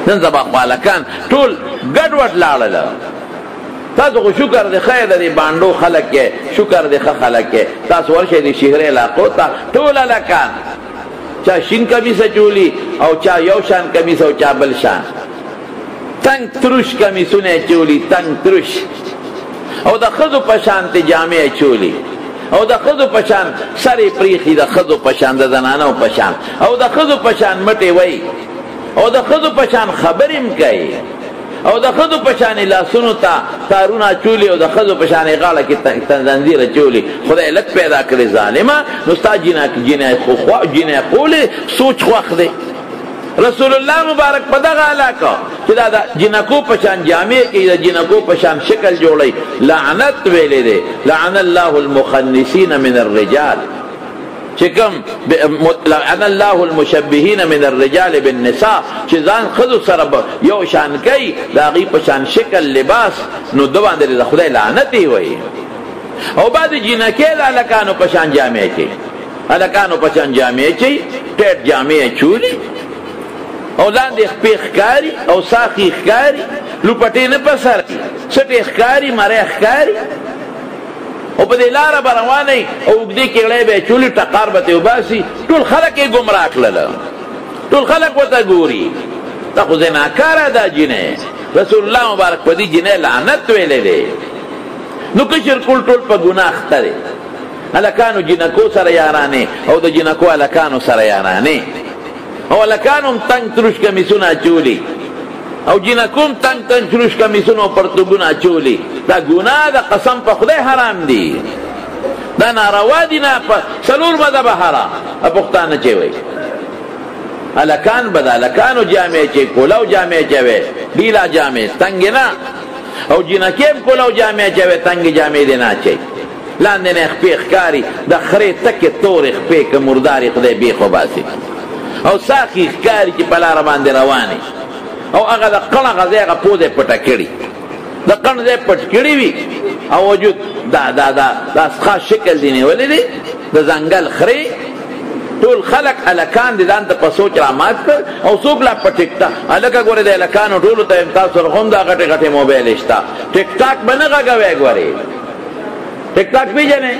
نن سبا خالکان ټول ګډوډ لاړل. تاسو خو شکر دی خیر دی باندو خلک کې شکر دی خلک کې تاسو ورشه دی شهر علاقو ته ټول الکان چا شین کمیس چولی او چا یو شان کمیس او چا بل شان تنگ تروش کمیسونه چولی تنگ تروش او د خزو پشان ته جامع چولی او د خزو پشان سری پریخي د خزو پشان د زنانو پشان او د خزو پشان مټي وای او د خزو پشان خبریم کوي او د خزو پشان لاسونو ته تارونه چولی او د خزو پشان غاړه کې تنزنجیر چولی. خدای لک پیدا کړی ظالما نو ستا جنای خو جنای قول سوچ خوخ دی. رسول الله مبارک په دغه علاقه چې دا جنکو پشان جامع کې د جنکو پشان شکل جوړي لعنت ویلې دی. لعن الله المخنثین من الرجال چې کوم لعن الله المشبهین من الرجال بالنساء چې ځان خذو سره یو شان کوي د هغې پشان شکل لباس نو د باندې د خدای لعنت یې وایي. او بعد جنکې د هلکانو پشان جامع کوي هلکانو پشان جامع کوي ټیټ جامع چولي او لاندې خپې ښکاري او ساقي ښکاري لوپټې نه په سر سټې ښکاري مری ښکاري او په دې لاره به روانئ او اوږدې کېړۍ به یې چولي ټقار به ترې وباسي ټول خلک یې ګمراه کړله ټول خلک ورته ګوري دا خو زناکاره دا جینۍ. رسول الله مبارک په دې جینۍ لعنت ویلی دی. نو کشر کول ټول په ګناه اخته دی. هلکانو جنکو سره یارانې او د جنکو هلکانو سره یارانې او هلکانو تنگ تروش کمیسونه اچولي او جنکوم تنگ تنگ تروش کمیسونه او پرتوګونه اچولي. دا ګناه د قسم په خدای حرام دي. دا ناروا دي نه په څلور مذهبه حرام پښتانه چې وایي هلکان به د هلکانو جامې چې کولو جامې چې وی ډیله جامې تنګې نه او جنکې هم کولو جامې چې وی تنګې جامې دې نه اچوي لاندې نه خپې ښکاري د خرې تکې تورې خپې که مردارې خدای بیخ وباسي او ساقي ښکاري چې په لاره باندې روانې او هغه د قڼه غځای هغه پوزه پټه کړي د قڼ ځای پټ کړي وي او وجود دا خاص شکل دی نیولی دی د ځنګل خرې ټول خلک هلکان دي ځان ته په سوچ رامات کړ او څوک لا په ټیک ټاک هلکه ګورې د هلکانو ټولو ته تاسو سره خو هم دا غټې غټې موبایل شته ټیک ټاک به نه غږوی ګورې ټیک ټاک پېژنې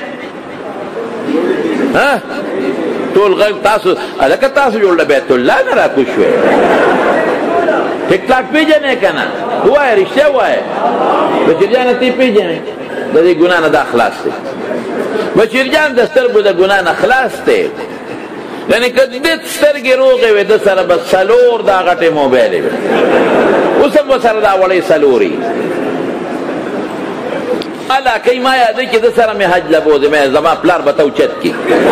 ټول غږ تاسو هلکه تاسو جوړ له بیت الله نه راکوز شوې ټیک ټاک پېژنې که نه ووایه رښتیا ووایه بشیرجانه ته یې پېژنې د دې ګناه نه دا خلاص دی بشیرجان د سترګو د ګناه نه خلاص دی یعنی که دې سترګې روغې وې ده سره به څلور دا غټې موبایلې وې اوس هم به سره دا وړې څلورې علاقې ما یادوي چې ده سره مې حج له بوځې مې زما پلار به ته اوچت کړي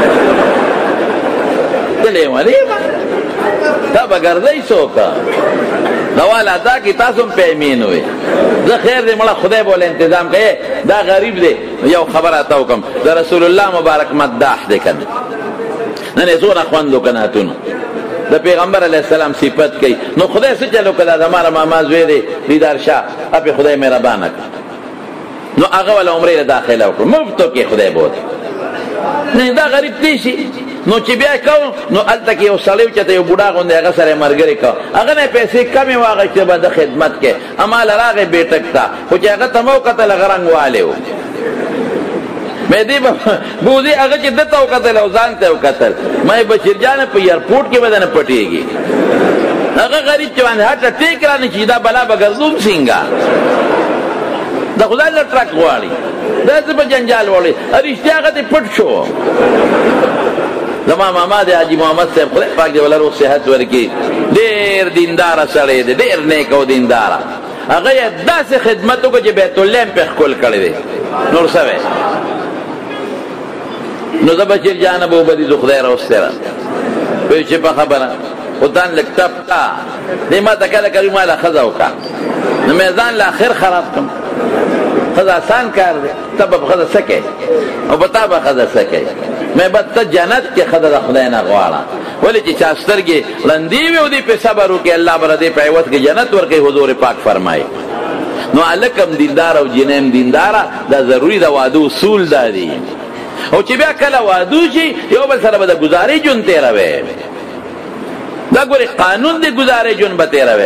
ته لیونی به تا به ګرځئ څوک نواله دا کې تاسو هم پیمین وې زه خیر دی مړه خدای به له انتظام کوي دا غریب دی یو خبره ته وکړم د رسول الله مبارک مداح دی که نه نن یې څونه خوند وکناتونو د پیغمبر علیه السلام صفت کوي نو خدای څه چل وکړه دا زما ماما زوی دی دیدار شاه اپې خدای مهربانه کړه نو هغه وله عمرې له داخله وکړو مفتو کې خدای بوت نه دا غریب دی شي نو چې بیا کوم نو هلته کې یو سړی چې ته یو بوډا غوندې هغه سره یې ملګري کوه هغه نه یې پیسې کمې واخېستې به د خدمت کې هماله راغی بیټک ته خو چې هغه ته مه وکتل هغه رنګ والی و مې دې بوځي هغه چې ده ته وکتل او ځان ته وکتل ما یې بشیرجانه په ایرپورټ کې به دنه پټېږي هغه غریب چې باندې هټه ټیک رانه چې دا بلا به ګرځوم څنګه د خدای له ټرک غواړي داسې په جنجال وړي رښتیا هغه دې پټ شو زما ماما دی حاجي محمد صاحب خدای پاک دې وله روغ صحت ورکړي ډېر دینداره سړی دی ډېر نیک او دینداره هغه یې داسې خدمت وکړو چې بیت الله هم پې ښکل کړی دی نور څه وی نو زه بشیرجانه به وبدي زه خدای راوستی را وایي چې په خبره خو ځان لږ ټپ کا دې ما ته کله کوي ما له ښځه وکړه نو مې ځان له اخر خراب کړم ښځه آسان کار دی ته به په ښځه څه کوې او په تا به ښځه څه کوې مې به ته جنت کې ښځه د خدای نه غواړه ولې چې چا سترګې ړندې وي او دې پې صبر وکړي الله به دې په عوض کې جنت ورکوي حضور پاک فرمایي نو هلک هم دیندار او جینۍ هم دینداره دا ضروري د واده اصول دا دي او چې بیا کله واده شي یو بل سره به د ګزارې ژوند تېروي دا ګورې قانون د ګزارې ژوند به تېروي